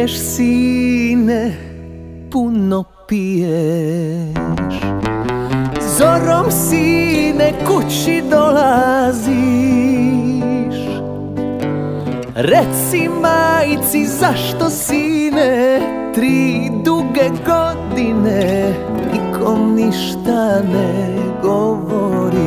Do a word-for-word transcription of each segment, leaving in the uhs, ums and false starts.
piješ, sine, puno piješ. Zorom, sine, kući dolaziš. Reci majci zašto, sine, tri duge godine nikom ništa ne govoriš.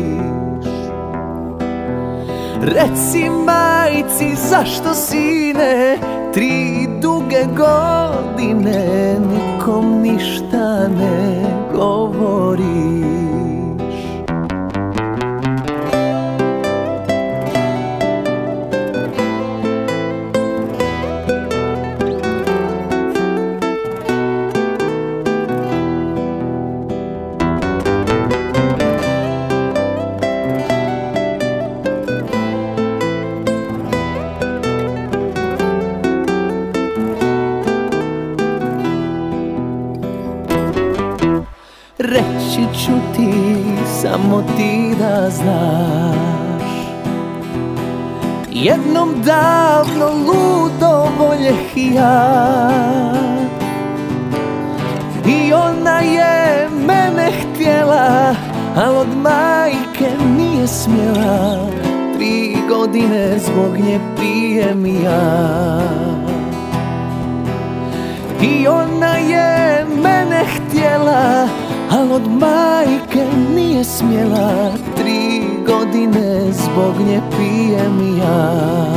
Reci majci zašto, sine, tri duge godine nikom ništa ne govoriš. Reći ću ti, samo ti da znaš, jednom davno ludo voljeh ja. I ona je mene htjela, al od majke nije smjela. Tri godine zbog nje pijem ja. I ona je mene htjela, al od majke nije smjela. Tri godine zbog nje pijem ja.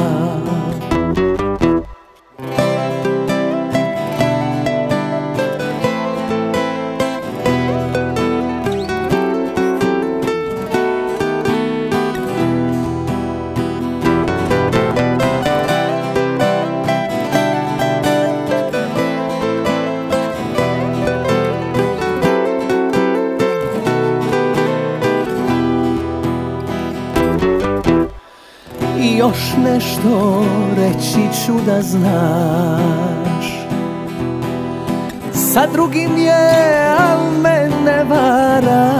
I još nešto reći ću da znaš, sa drugim je, al mene vara.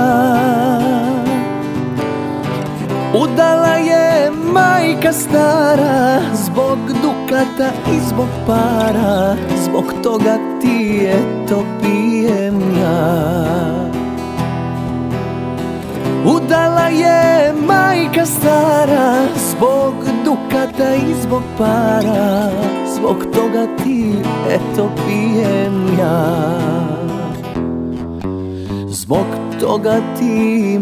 Udala je majka stara, zbog dukata i zbog para. Zbog toga ti eto pijem ja. Udala je majka stara, zbog dukata i zbog para. Zbog toga ti eto pijem ja. Zbog toga ti,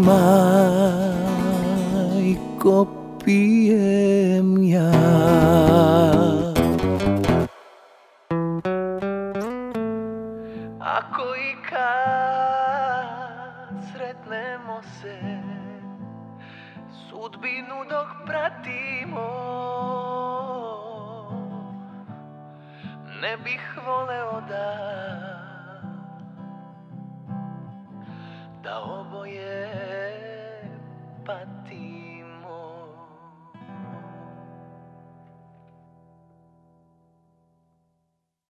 majko, pijem ja. Ako i kad sretnemo se, sudbinu dok pratimo, ne bih voleo da da oboje